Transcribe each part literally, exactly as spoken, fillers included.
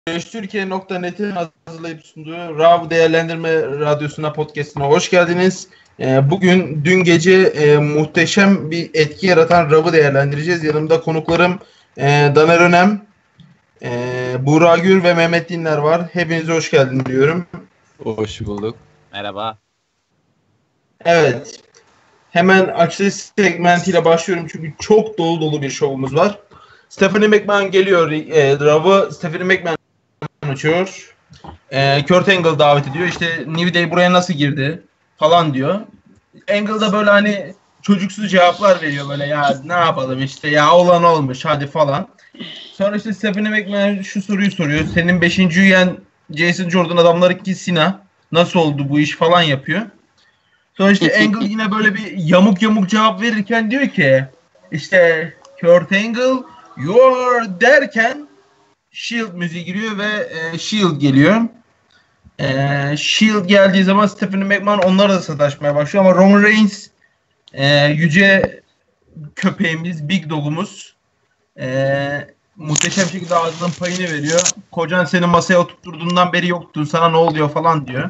Türkiye nokta net'in hazırlayıp sunduğu Rav Değerlendirme Radyosu'na, podcast'ına hoş geldiniz. Ee, bugün dün gece e, muhteşem bir etki yaratan Rav'ı değerlendireceğiz. Yanımda konuklarım e, Daner Önem, e, Buğra Gür ve Mehmet Dinler var. Hepinize hoş geldiniz diyorum. Hoş bulduk. Merhaba. Evet. Hemen açılış segmentiyle başlıyorum çünkü çok dolu dolu bir şovumuz var. Stephanie McMahon geliyor. E, Rav'ı Stephanie McMahon açıyor. E, Kurt Angle davet ediyor. İşte New Day buraya nasıl girdi falan diyor. Angle da böyle hani çocuksu cevaplar veriyor böyle, ya ne yapalım işte, ya olan olmuş hadi falan. Sonra işte Stephanie McMahon şu soruyu soruyor. Senin beşinci üyen Jason Jordan, adamlar iki Sina. Nasıl oldu bu iş falan yapıyor. Sonra işte Angle yine böyle bir yamuk yamuk cevap verirken diyor ki işte Kurt Angle you're derken Shield müziği giriyor ve e, Shield geliyor. E, Shield geldiği zaman Stephanie McMahon onlara da sataşmaya başlıyor ama Roman Reigns e, yüce köpeğimiz, Big Dog'umuz e, muhteşem şekilde ağzının payını veriyor. Kocan seni masaya oturtturduğundan beri yoktun, sana ne oluyor falan diyor.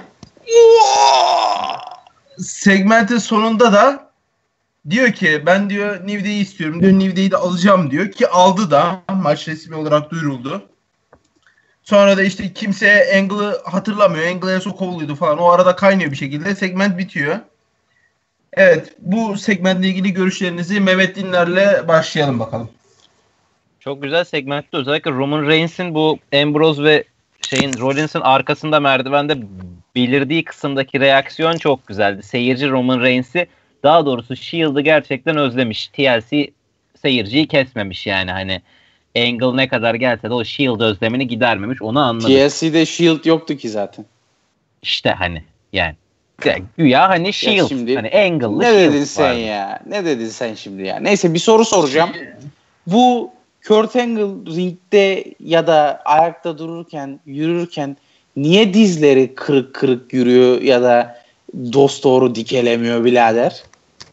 Segmentin sonunda da diyor ki ben diyor New Day'i istiyorum diyor, New Day'i de alacağım diyor ki aldı da, maç resmi olarak duyuruldu. Sonra da işte kimse Angle'ı hatırlamıyor. Angle'a so kovuluydu falan. O arada kaynıyor bir şekilde. Segment bitiyor. Evet. Bu segmentle ilgili görüşlerinizi Mehmet Dinler'le başlayalım bakalım. Çok güzel segmentti. Özellikle Roman Reigns'in bu Ambrose ve şeyin Rollins'in arkasında merdivende belirdiği kısımdaki reaksiyon çok güzeldi. Seyirci Roman Reigns'i, daha doğrusu Shield'ı gerçekten özlemiş. T L C seyirciyi kesmemiş yani, hani Angle ne kadar gelse de o Shield özlemini gidermemiş, onu anladık. T L C'de Shield yoktu ki zaten. İşte hani yani güya hani Shield, şimdi, hani Angle'lı ne Shield dedin sen vardı. ya? Ne dedin sen şimdi ya? Neyse, bir soru soracağım. Bu Kurt Angle ringde ya da ayakta dururken, yürürken niye dizleri kırık kırık yürüyor ya da dosdoğru dikelemiyor birader?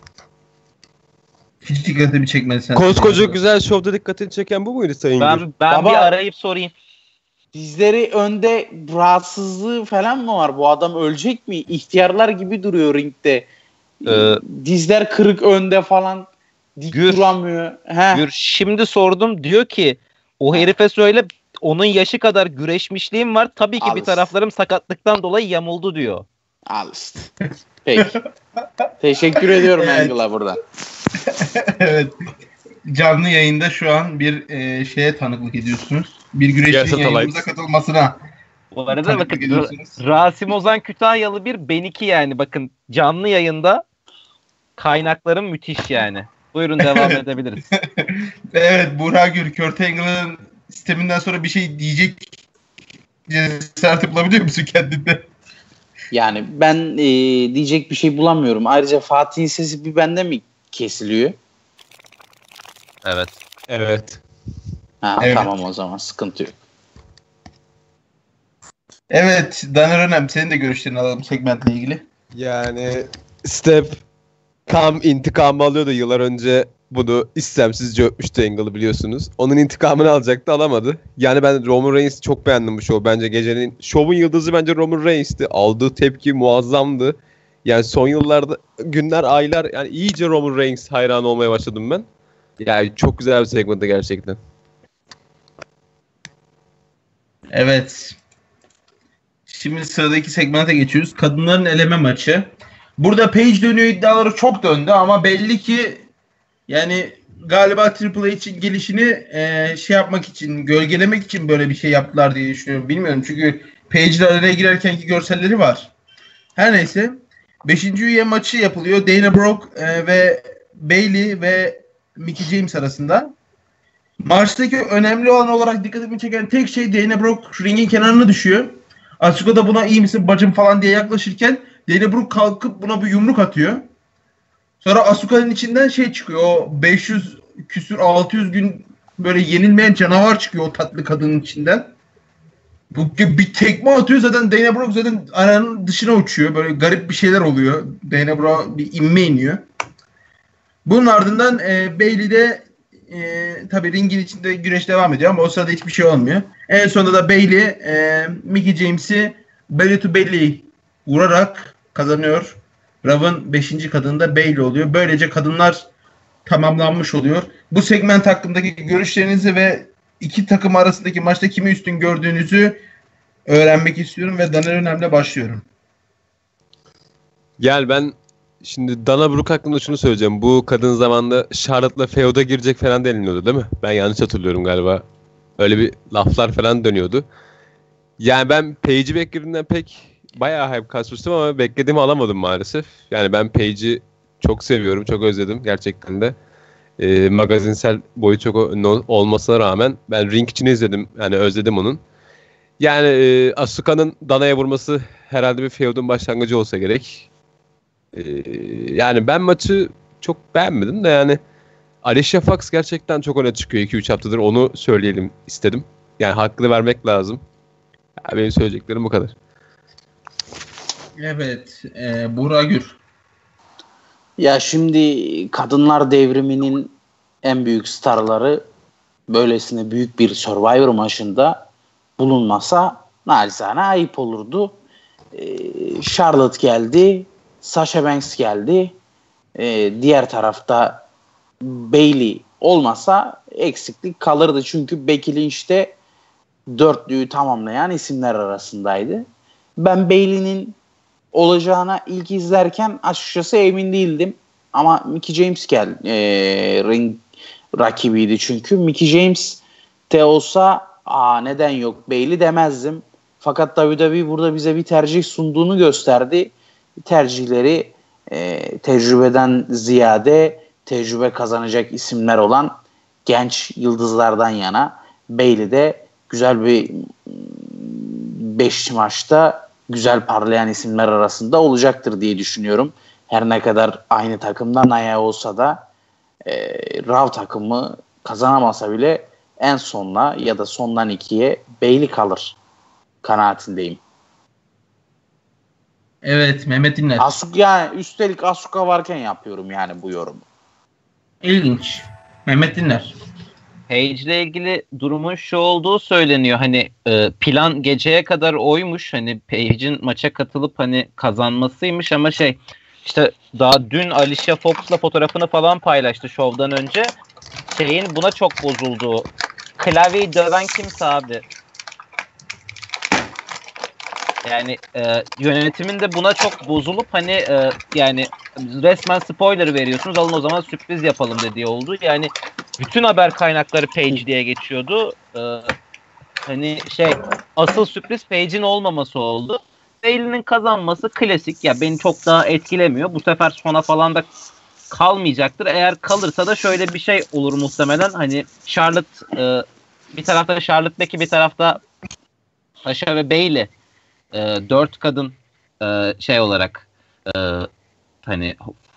Hiç dikkatimi çekmedi sen. Koskoca güzel şovda dikkatini çeken bu muydu Sayın Ben, Gür? ben Baba, bir arayıp sorayım. Dizleri önde rahatsızlığı falan mı var? Bu adam ölecek mi? İhtiyarlar gibi duruyor ringde. Ee, Dizler kırık önde falan. Dik Gür. duramıyor. Heh. Gür, şimdi sordum, diyor ki o herife söyle, onun yaşı kadar güreşmişliğim var. Tabii ki Al bir işte. taraflarım sakatlıktan dolayı yamuldu diyor. Al işte. Peki. Teşekkür ediyorum Evet. Angle'a buradan. Evet. Canlı yayında şu an bir e, şeye tanıklık ediyorsunuz. Bir güreşçinin Yes, yayınımıza katılmasına. Bu arada Tanıklık bakın, ediyorsunuz. Rasim Ozan Kütahyalı bir, ben iki yani. Bakın, canlı yayında kaynaklarım müthiş yani. Buyurun, devam edebiliriz. Evet, Buğra Gür, Kurt Angle'ın sisteminden sonra bir şey diyecek cesaret bulabiliyor musun kendinde? Yani ben e, diyecek bir şey bulamıyorum. Ayrıca Fatih'in sesi bir bende mi kesiliyor? Evet. evet. Ha, Evet. Tamam, o zaman sıkıntı yok. Evet, Daner Önem, senin de görüşlerini alalım segmentle ilgili. Yani Steph tam intikamı alıyordu yıllar önce, bunu istemsizce öpmüştü Angle'ı, biliyorsunuz. Onun intikamını alacaktı, alamadı. Yani ben Roman Reigns'i çok beğendim bu şov. Bence gecenin şovun yıldızı bence Roman Reigns'ti. Aldığı tepki muazzamdı. Yani son yıllarda, günler, aylar, yani iyice Roman Reigns hayranı olmaya başladım ben. Yani çok güzel bir segmentti gerçekten. Evet. Şimdi sıradaki segmente geçiyoruz. Kadınların eleme maçı. Burada Paige dönüyor iddiaları çok döndü ama belli ki yani galiba Triple H'in gelişini e, şey yapmak için, gölgelemek için böyle bir şey yaptılar diye düşünüyorum. Bilmiyorum çünkü Paige'le araya girerkenki görselleri var. Her neyse. Beşinci üye maçı yapılıyor. Dana Brooke e, ve Bayley ve Mickie James arasında. Maçtaki önemli olan olarak dikkatimi çeken tek şey, Dana Brooke ringin kenarına düşüyor. Asuka da buna iyi misin bacım falan diye yaklaşırken Dana Brooke kalkıp buna bir yumruk atıyor. Sonra Asuka'nın içinden şey çıkıyor. O beş yüz küsür altı yüz gün böyle yenilmeyen canavar çıkıyor o tatlı kadının içinden. Bu bir tekme atıyor, zaten Dana Brooke zaten aranın dışına uçuyor. Böyle garip bir şeyler oluyor. Dana Brooke bir inme iniyor. Bunun ardından e, Bayley de e, tabii ringin içinde güreş devam ediyor ama o sırada hiçbir şey olmuyor. En sonunda da Bayley e, Mickie James'i belly to belly vurarak kazanıyor. Raw'ın beşinci kadında Bayley oluyor. Böylece kadınlar tamamlanmış oluyor. Bu segment hakkındaki görüşlerinizi ve iki takım arasındaki maçta kimi üstün gördüğünüzü öğrenmek istiyorum ve Dana Önem'le başlıyorum. Gel ben şimdi Dana Brooke hakkında şunu söyleyeceğim. Bu kadın zamanında Charlotte'la feud'a girecek falan deniliyordu değil mi? Ben yanlış hatırlıyorum galiba. Öyle bir laflar falan dönüyordu. Yani ben Paige'i beklediğimden pek bayağı hype kasmıştım ama beklediğimi alamadım maalesef. Yani ben Paige'i çok seviyorum, çok özledim gerçekten de. Ee, magazinsel boyu çok o- olmasına rağmen ben ring için izledim. Yani özledim onun. Yani e, Asuka'nın Dana'ya vurması herhalde bir feud'un başlangıcı olsa gerek. Ee, yani ben maçı çok beğenmedim de yani Alicia Fox gerçekten çok öne çıkıyor iki üç haftadır. Onu söyleyelim istedim. Yani hakkını vermek lazım. Ya benim söyleyeceklerim bu kadar. Evet. E, Burak Gür. Ya şimdi kadınlar devriminin en büyük starları böylesine büyük bir Survivor maçında bulunmasa naçizane ayıp olurdu. Ee, Charlotte geldi, Sasha Banks geldi. Ee, diğer tarafta Bayley olmasa eksiklik kalırdı. Çünkü Becky Lynch de dörtlüyü tamamlayan isimler arasındaydı. Ben Bayley'nin olacağına ilk izlerken açıkçası emin değildim. Ama Mickie James gel e, ring rakibiydi çünkü. Mickie James de olsa aa neden yok Bayley demezdim. Fakat W W E burada bize bir tercih sunduğunu gösterdi. Tercihleri e, tecrübeden ziyade tecrübe kazanacak isimler olan genç yıldızlardan yana. Bayley de güzel bir beş maçta güzel parlayan isimler arasında olacaktır diye düşünüyorum. Her ne kadar aynı takımdan Naya olsa da e, Raw takımı kazanamasa bile en sonla ya da sondan ikiye Bayley kalır kanaatindeyim. Evet. Mehmet Dinler. Asuka yani üstelik Asuka varken yapıyorum yani bu yorumu. İlginç. Mehmet Dinler. Paige ile ilgili durumun şu olduğu söyleniyor. Hani e, plan geceye kadar oymuş. Hani Paige'in maça katılıp hani kazanmasıymış ama şey işte daha dün Alicia Fox'la fotoğrafını falan paylaştı şovdan önce. Şeyin buna çok bozulduğu. Klavyeyi döven kimse abi. Yani e, yönetimin de buna çok bozulup hani e, yani resmen spoiler veriyorsunuz, alın o zaman sürpriz yapalım dediği oldu. Yani bütün haber kaynakları Paige diye geçiyordu. E, hani şey asıl sürpriz Paige'in olmaması oldu. Bayley'nin kazanması klasik. Ya beni çok daha etkilemiyor. Bu sefer sona falan da kalmayacaktır. Eğer kalırsa da şöyle bir şey olur muhtemelen. Hani Charlotte e, bir tarafta Charlotte Becky, bir tarafta Sasha ve Bayley e, dört kadın e, şey olarak e, hani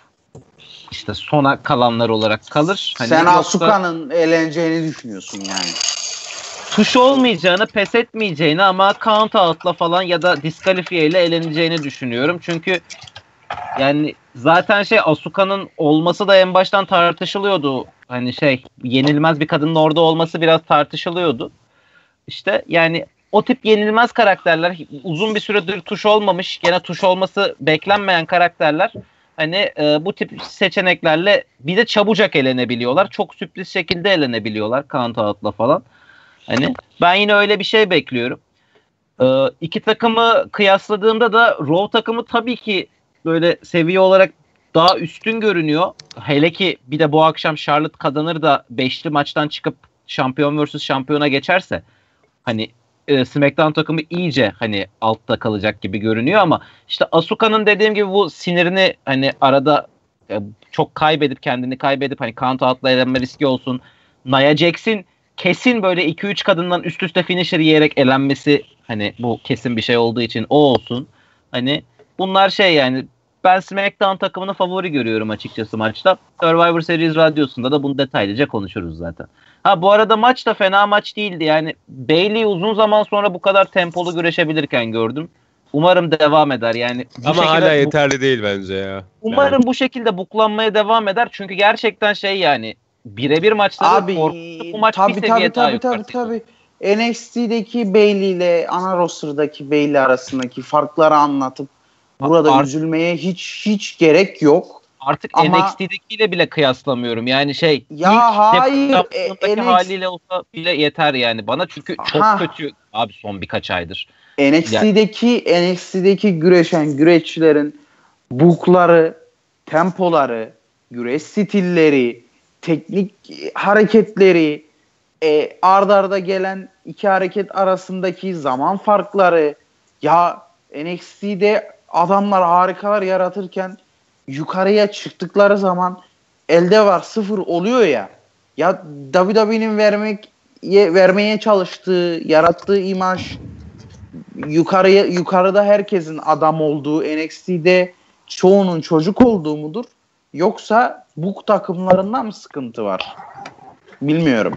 işte sona kalanlar olarak kalır. Hani Sen yoksa Asuka'nın eğleneceğini düşünüyorsun yani. tuş olmayacağını, pes etmeyeceğini ama count out'la falan ya da diskalifiye ile eleneceğini düşünüyorum. Çünkü yani zaten şey Asuka'nın olması da en baştan tartışılıyordu. Hani şey yenilmez bir kadının orada olması biraz tartışılıyordu. İşte yani o tip yenilmez karakterler, uzun bir süredir tuş olmamış, gene tuş olması beklenmeyen karakterler hani e, bu tip seçeneklerle bir de çabucak elenebiliyorlar. Çok sürpriz şekilde elenebiliyorlar count out'la falan. Hani ben yine öyle bir şey bekliyorum. E, iki takımı kıyasladığımda da Raw takımı tabii ki böyle seviye olarak daha üstün görünüyor. Hele ki bir de bu akşam Charlotte kazanır da beşli maçtan çıkıp şampiyon versus şampiyona geçerse hani e, SmackDown takımı iyice hani altta kalacak gibi görünüyor ama işte Asuka'nın dediğim gibi bu sinirini hani arada e, çok kaybedip kendini kaybedip hani count out'la elenme riski olsun. Nia Jax'in kesin böyle iki üç kadından üst üste finisher yiyerek elenmesi hani bu kesin bir şey olduğu için o olsun. Hani bunlar şey yani ben SmackDown takımını favori görüyorum açıkçası maçta. Survivor Series radyosunda da bunu detaylıca konuşuruz zaten. Ha bu arada maç da fena maç değildi. Yani Bayley uzun zaman sonra bu kadar tempolu güreşebilirken gördüm. Umarım devam eder. Yani bu Ama şekilde hala bu- yeterli değil bence ya. umarım Yani bu şekilde buklanmaya devam eder. Çünkü gerçekten şey yani birebir maçları Abi korkuttu. Bu maç tabii bir tabii seviye daha tabii yukarı. tabii tabii. N X T'deki Bayley ile ana roster'daki Bayley arasındaki farkları anlatıp burada Art- üzülmeye hiç hiç gerek yok. Artık Ama- N X T'dekiyle bile kıyaslamıyorum. Yani şey Ya ilk hayır, deplasmanındaki e, N X T haliyle olsa bile yeter yani. Bana çünkü çok Ha. kötü abi son birkaç aydır. N X T'deki N X T'deki güreşen güreşçilerin bookları, tempoları, güreş stilleri, teknik hareketleri, e, ard arda gelen iki hareket arasındaki zaman farkları, ya N X T'de adamlar harikalar yaratırken yukarıya çıktıkları zaman elde var sıfır oluyor ya. Ya W W E'nin vermek vermeye çalıştığı, yarattığı imaj yukarıya yukarıda herkesin adam olduğu, N X T'de çoğunun çocuk olduğu mudur? Yoksa bu takımlarında mı sıkıntı var? Bilmiyorum.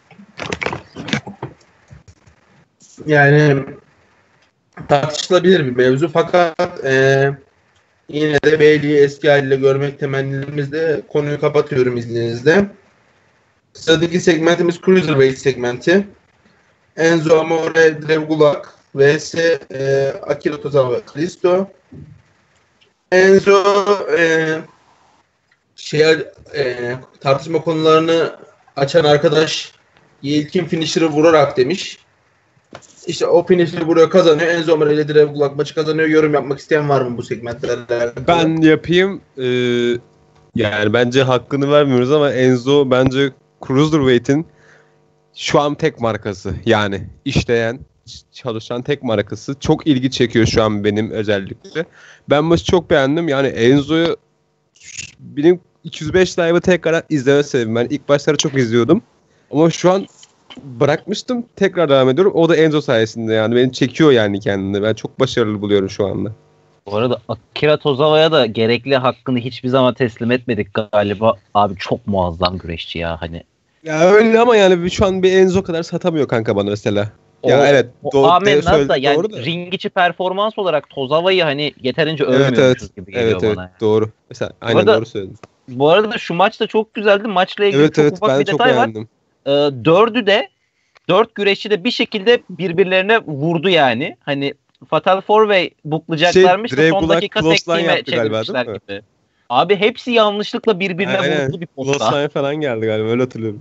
Yani tartışılabilir bir mevzu fakat e, yine de Bayley'i eski haliyle görmek temennilerimizle konuyu kapatıyorum izninizle. Sıradaki segmentimiz Cruiserweight segmenti. Enzo Amore, Drew Gulak vs e, Akira Tozawa ve Kalisto. Enzo e, şey e, tartışma konularını açan arkadaş ilkin finisher'ı vurarak demiş. İşte o finisher'ı vuruyor, kazanıyor. Enzo Amore ile Drew Gulak maçı kazanıyor. Yorum yapmak isteyen var mı bu segmentlerle? Ben yapayım. Ee, yani bence hakkını vermiyoruz ama Enzo bence Cruiserweight'in şu an tek markası. Yani işleyen, çalışan tek markası. Çok ilgi çekiyor şu an benim özellikle. Ben maçı çok beğendim. Yani Enzo'yu benim iki yüz beş live'ı tekrar izleme sebebim. Ben ilk başları çok izliyordum. Ama şu an bırakmıştım. Tekrar devam ediyorum. O da Enzo sayesinde yani. Beni çekiyor yani kendini. Ben çok başarılı buluyorum şu anda. Bu arada Akira Tozawa'ya da gerekli hakkını hiçbir zaman teslim etmedik galiba. Abi çok muazzam güreşçi ya hani. Ya öyle ama yani şu an bir Enzo kadar satamıyor kanka bana mesela. Ya O, evet. o Do- amenna da yani doğru da. ring içi performans olarak Tozawa'yı hani yeterince övmüyormuşuz Evet evet. gibi geliyor Evet evet bana. Yani. doğru. Mesela aynen arada- doğru söyledin. Bu arada şu maç da çok güzeldi. Maçla ilgili Evet çok evet ufak ben bir çok detay var. beğendim. Ee, dördü de dört güreşçi de bir şekilde birbirlerine vurdu yani. Hani Fatal Four Way buklayacaklarmış Şey, da Dre son Bullock dakika tek Clothesline team'e yaptı galiba, çevirmişler değil mi? gibi. Abi hepsi yanlışlıkla birbirine Aynen. vurdu bir posta. Clothesline falan geldi galiba öyle hatırlıyorum.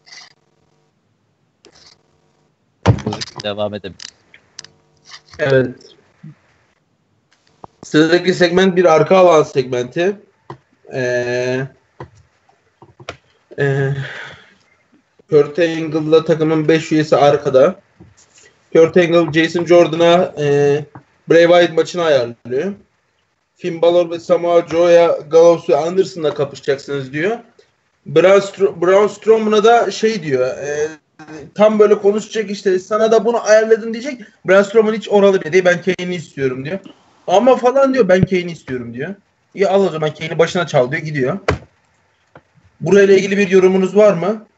Devam edelim. Evet. Sıradaki segment bir arka alan segmenti. Ee, e, Kurt Angle'la takımın beş üyesi arkada. Kurt Angle, Jason Jordan'a e, Bray Wyatt maçını ayarlıyor. Finn Balor ve Samoa Joe'ya Gallows ve Anderson'la kapışacaksınız diyor. Braun, Stro- Braun Strowman'a da şey diyor. E, tam böyle konuşacak işte sana da bunu ayarladın diyecek. Braun Strowman hiç oralı bile değil. Ben Kane'i istiyorum diyor. Ama falan diyor ben Kane'i istiyorum diyor. İyi al o zaman Kane'i başına çal diyor gidiyor. Burayla ilgili bir yorumunuz var mı?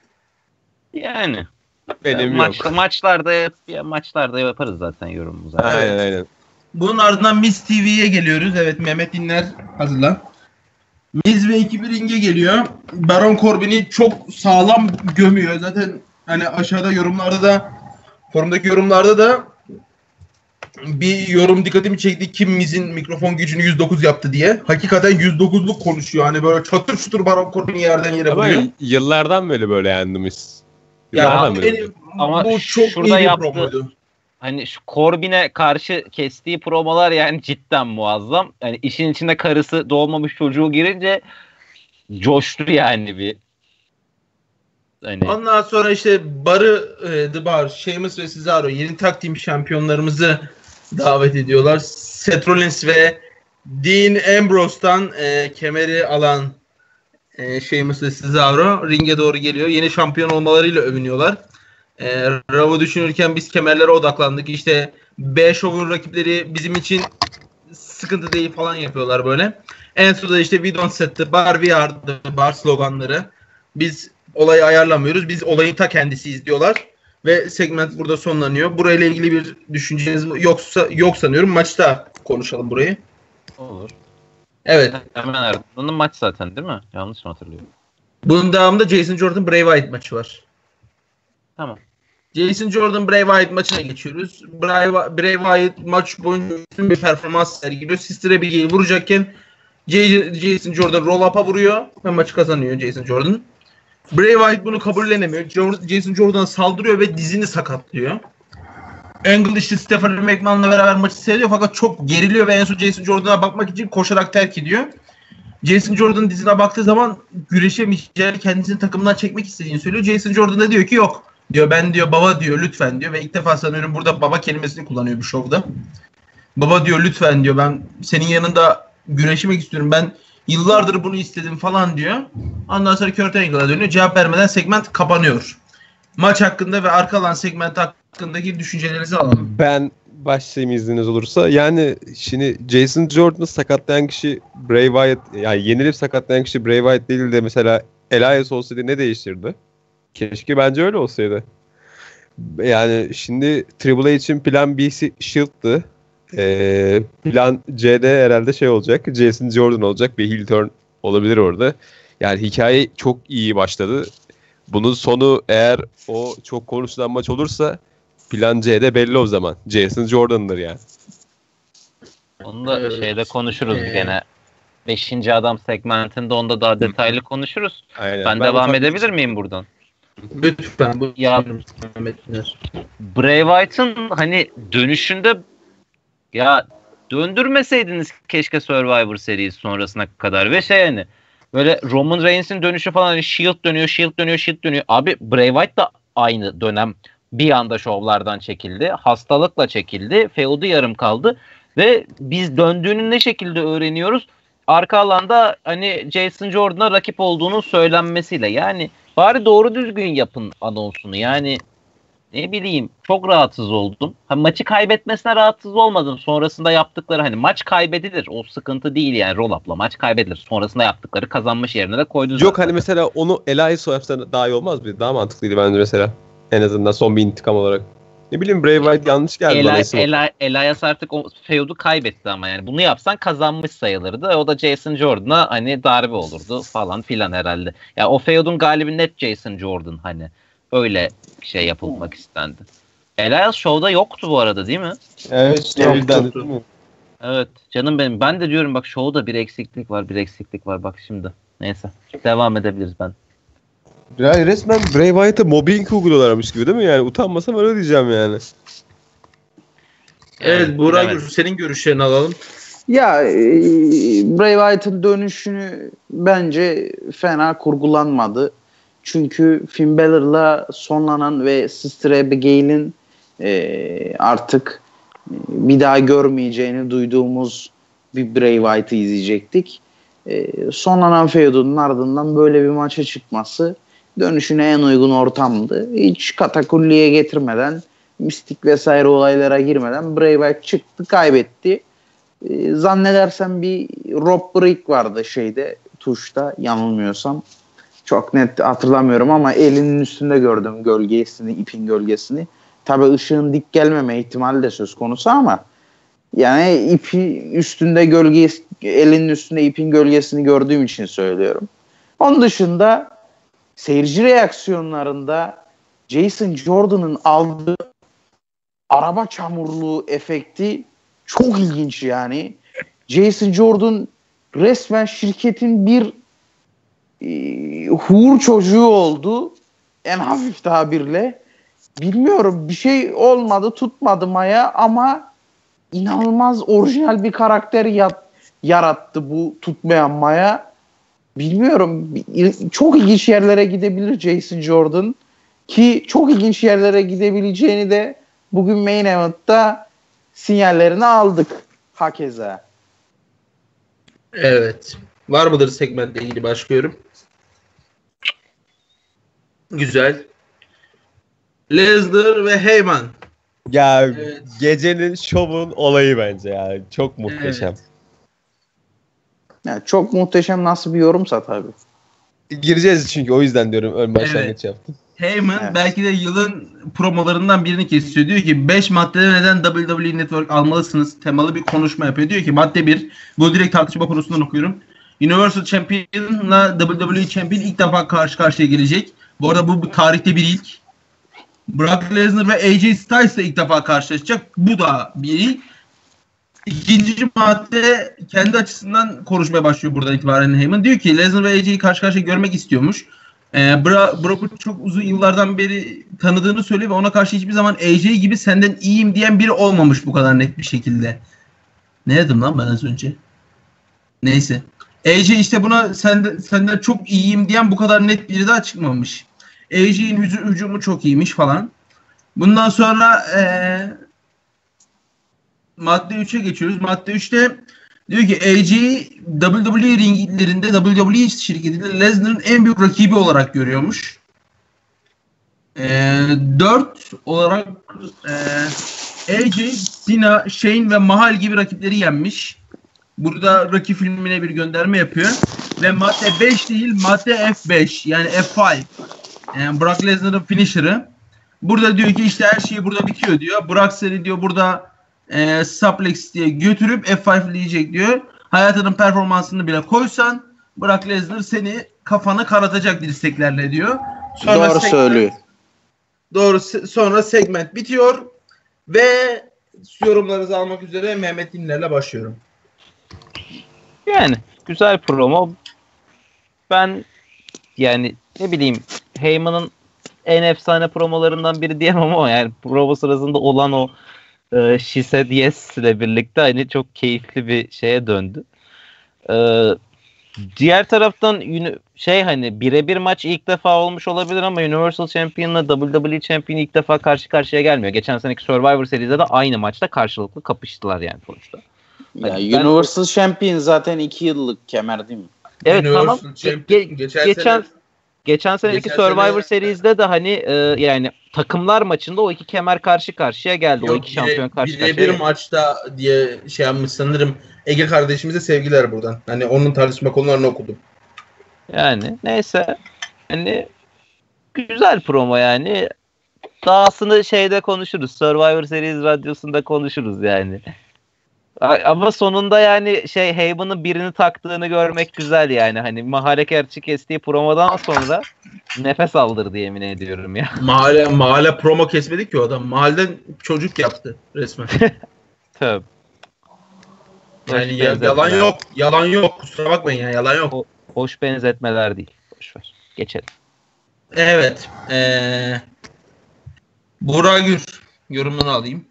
Yani Benim maç, yok. maçlarda ya, maçlarda yaparız zaten yorumumuzu. Aynen Evet. aynen. Bunun ardından Miz T V'ye geliyoruz. Evet Mehmet İnler hazırla. Miz ve ekibi ringe geliyor. Baron Corbin'i çok sağlam gömüyor. Zaten hani aşağıda yorumlarda da forumdaki yorumlarda da bir yorum dikkatimi çekti. Kim Miz'in mikrofon gücünü yüz dokuz yaptı diye. Hakikaten yüz dokuzluk konuşuyor. Hani böyle çatır çutur Baron Corbin'i yerden yere Ama vuruyor. yıllardan beri böyle yendiğimiz. Ya Yıllardan beri. benim, Ama bu çok şurada iyi bir yaptı- promoydu. Hani şu Corbin'e karşı kestiği promolar yani cidden muazzam. Yani işin içinde karısı doğmamış çocuğu girince coştu yani bir. Hani Ondan sonra işte Barı, e, The Bar, Sheamus ve Cesaro yeni tag team şampiyonlarımızı davet ediyorlar. Seth Rollins ve Dean Ambrose'dan e, kemeri alan e, Sheamus ve Cesaro ringe doğru geliyor. Yeni şampiyon olmalarıyla övünüyorlar. E, Raw'u düşünürken biz kemerlere odaklandık. İşte B Show'un rakipleri bizim için sıkıntı değil falan yapıyorlar böyle. En sonunda işte we don't set the bar, we are the bar sloganları. Biz olayı ayarlamıyoruz. Biz olayın ta kendisiyiz diyorlar. Ve segment burada sonlanıyor. Burayla ilgili bir düşünceniz yoksa yok sanıyorum. Maçta konuşalım burayı. olur. Evet. Hemen ardından maç zaten değil mi? Yanlış mı hatırlıyorum? Bunun devamında Jason Jordan Bray Wyatt maçı var. Tamam. Jason Jordan Bray Wyatt maçına geçiyoruz. Bray, Bray Wyatt maç boyunca üstün bir performans sergiliyor. Sister Abigail'i vuracakken J- Jason Jordan roll-up'a vuruyor ve maçı kazanıyor Jason Jordan. Bray Wyatt bunu kabullenemiyor. Jason Jordan saldırıyor ve dizini sakatlıyor. Angle işte Stephanie McMahon'la beraber maçı seyrediyor fakat çok geriliyor ve en son Jason Jordan'a bakmak için koşarak terk ediyor. Jason Jordan dizine baktığı zaman güreşemeyeceğini, kendisini takımdan çekmek istediğini söylüyor. Jason Jordan da diyor ki yok. Diyor ben diyor baba diyor lütfen diyor ve ilk defa sanıyorum burada baba kelimesini kullanıyor bu şovda. Baba diyor lütfen diyor ben senin yanında güreşmek istiyorum. Ben yıllardır bunu istedim falan diyor. Ondan sonra Kurt Angle'a dönüyor. Cevap vermeden segment kapanıyor. Maç hakkında ve arka alan segment hakkındaki düşüncelerinizi alalım. Ben başlayayım izniniz olursa. Yani şimdi Jason Jordan'ı sakatlayan kişi Bray Wyatt, yani yenilip sakatlayan kişi Bray Wyatt değil de mesela Elias olsaydı ne değiştirdi? Keşke bence öyle olsaydı. Yani şimdi Triple H'in plan B Shield'dı. Ee, plan C'de herhalde şey olacak. Jason Jordan olacak. Bir heel turn olabilir orada. Yani hikaye çok iyi başladı. Bunun sonu eğer o çok konuşulan maç olursa plan C'de belli o zaman. Jason Jordan'dır yani. Onu da Evet. şeyde konuşuruz Ee, gene. Beşinci adam segmentinde onda daha detaylı konuşuruz. Aynen. Ben, Ben devam ufak- edebilir miyim buradan? Lütfen bu Ya Bray Wyatt'ın hani dönüşünde ya döndürmeseydiniz keşke Survivor serisi sonrasına kadar ve şey hani böyle Roman Reigns'in dönüşü falan hani Shield dönüyor, Shield dönüyor, Shield dönüyor. Abi Bray Wyatt da aynı dönem bir anda şovlardan çekildi. Hastalıkla çekildi. Feud'u yarım kaldı ve biz döndüğünü ne şekilde öğreniyoruz? Arka alanda hani Jason Jordan'a rakip olduğunun söylenmesiyle. Yani bari doğru düzgün yapın anonsunu. Yani ne bileyim çok rahatsız oldum. Ha, maçı kaybetmesine rahatsız olmadım. Sonrasında yaptıkları hani maç kaybedilir. O sıkıntı değil yani roll-up'la maç kaybedilir. Sonrasında yaptıkları kazanmış yerine de koydu. Yok zaten. hani mesela onu Elias yapsa daha iyi olmaz mı? Daha mantıklıydı bence mesela. En azından son bir intikam olarak. Ne bileyim Bray Wyatt yanlış geldi bana Eli, isim. Eli, Elias artık o feud'u kaybetti ama yani bunu yapsan kazanmış sayılırdı. O da Jason Jordan'a hani darbe olurdu falan filan herhalde. Ya yani o feud'un galibi net Jason Jordan hani. Öyle şey yapılmak istendi. Elias şovda yoktu bu arada değil mi? Evet işte Yok, o yüzden yoktu. değil mi? Evet canım benim. Ben de diyorum bak şovda bir eksiklik var bir eksiklik var bak şimdi. Neyse devam edebiliriz ben. Ya resmen Bray Wyatt'a mobbing uyguluyorlarmış gibi değil mi? Yani utanmasam öyle diyeceğim yani. Evet Burak bilemedim. senin görüşlerini alalım. Ya e, Bray Wyatt'ın dönüşünü bence fena kurgulanmadı. Çünkü Finn Balor'la sonlanan ve Sister Abigail'in e, artık e, bir daha görmeyeceğini duyduğumuz bir Bray Wyatt'ı izleyecektik. E, sonlanan feudunun ardından böyle bir maça çıkması dönüşüne en uygun ortamdı. Hiç katakulliye getirmeden, mistik vesaire olaylara girmeden Bray Wyatt çıktı, kaybetti. Ee, zannedersem bir rope break vardı şeyde tuşta yanılmıyorsam. Çok net hatırlamıyorum ama elinin üstünde gördüm gölgesini, ipin gölgesini. Tabii ışığın dik gelmeme ihtimali de söz konusu ama yani ipi üstünde gölge, elinin üstünde ipin gölgesini gördüğüm için söylüyorum. Onun dışında seyirci reaksiyonlarında Jason Jordan'ın aldığı araba çamurluğu efekti çok ilginç yani. Jason Jordan resmen şirketin bir e, hur çocuğu oldu. En hafif tabirle. Bilmiyorum bir şey olmadı tutmadı Maya ama inanılmaz orijinal bir karakter yat, yarattı bu tutmayan Maya. Bilmiyorum çok ilginç yerlere gidebilir Jason Jordan ki çok ilginç yerlere gidebileceğini de bugün Main Event'ta sinyallerini aldık. Hakeza. Evet. Var mıdır segmentle ilgili başka yorum? Güzel. Lesnar ve Heyman. Ya Evet. gecenin şovun olayı bence yani. Çok muhteşem. Evet. Yani çok muhteşem nasıl bir yorumsa tabii. Gireceğiz çünkü o yüzden diyorum ön başlangıç Evet. yaptım. Heyman Evet. belki de yılın promolarından birini kesiyor. Diyor ki beş maddede neden W W E Network almalısınız temalı bir konuşma yapıyor. Diyor ki madde bir, bu direkt tartışma konusundan okuyorum. Universal Champion'la W W E Champion ilk defa karşı karşıya gelecek. Bu arada bu, bu tarihte bir ilk. Brock Lesnar ve A J Styles de ilk defa karşılaşacak. Bu da bir ilk. İkinci madde kendi açısından konuşmaya başlıyor buradan itibaren Heyman. Diyor ki Lesnar ve A J'yi karşı karşıya görmek istiyormuş. Ee, Bra- Brock'u çok uzun yıllardan beri tanıdığını söylüyor ve ona karşı hiçbir zaman A J gibi senden iyiyim diyen biri olmamış bu kadar net bir şekilde. Ne dedim lan ben az önce? Neyse. A J işte buna senden, senden çok iyiyim diyen bu kadar net biri daha çıkmamış. A J'nin hüc- hücumu çok iyiymiş falan. Bundan sonra ee, madde üçe geçiyoruz. Madde üçte diyor ki A J'yi W W E ringlerinde W W E şirketinde Lesnar'ın en büyük rakibi olarak görüyormuş. Ee, dört olarak ee, A J, Cena, Shane ve Mahal gibi rakipleri yenmiş. Burada Rocky filmine bir gönderme yapıyor. Ve madde beş değil, madde F beş yani F beş. Yani Brock Lesnar'ın finisher'ı. Burada diyor ki işte her şey burada bitiyor diyor. Brock seni diyor burada e, suplex diye götürüp F beşleyecek diyor. Hayatının performansını bile koysan Brock Lesnar seni kafanı karatacak dirseklerle diyor. Sonra Doğru segment, söylüyor. Doğru. Sonra segment bitiyor ve yorumlarınızı almak üzere Mehmet Dinler'le başlıyorum. Yani güzel promo. Ben yani ne bileyim Heyman'ın en efsane promolarından biri diyemem ama yani promo sırasında olan o e, She Said Yes ile birlikte hani çok keyifli bir şeye döndü. E, diğer taraftan şey hani birebir maç ilk defa olmuş olabilir ama Universal Champion'la W W E Champion ilk defa karşı karşıya gelmiyor. Geçen seneki Survivor Series'de de aynı maçta karşılıklı kapıştılar yani sonuçta. Ya hani Universal ben... Champion zaten iki yıllık kemer değil mi? Evet Universal tamam. Champion, Ge- geçen geçen sene, geçen seneki geçen Survivor sene... Series'de de hani e, yani takımlar maçında o iki kemer karşı karşıya geldi. Yok, o iki şampiyon karşı karşıya. Bir bir maçta diye şey yapmış sanırım. Ege kardeşimize sevgiler buradan. Hani onun tartışma konularını okudum. Yani neyse. Hani güzel promo yani. Dahasını şeyde konuşuruz. Survivor Series radyosunda konuşuruz yani. Ama sonunda yani şey Heyman'ın birini taktığını görmek güzel yani. Hani mahalle kerçi kestiği promodan sonra nefes aldırdı yemin ediyorum ya. Mahalle mahalle promo kesmedik ki o adam. Mahalleden çocuk yaptı resmen. Tabii. Yani ya, yalan yok. Yalan yok. Kusura bakmayın ya. Yalan yok. O, hoş benzetmeler değil. Boşver. Geçelim. Evet. Ee, Burak Gür yorumunu alayım.